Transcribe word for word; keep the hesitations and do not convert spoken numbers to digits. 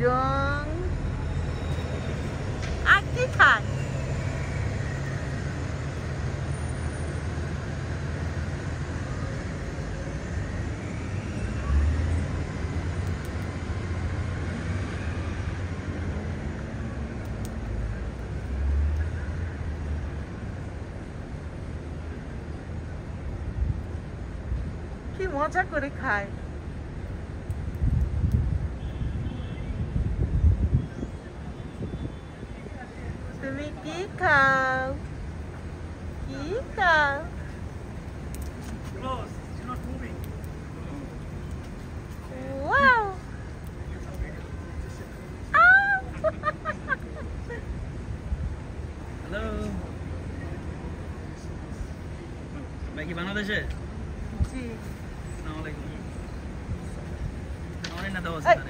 ডং আর কি খায় কি মজা করে খায় তুমি কি খাও কি খাও Close. She's not moving. Wow. Hello. Maggie Bangladesh? G Assalamu alaikum. আমার না দাও এই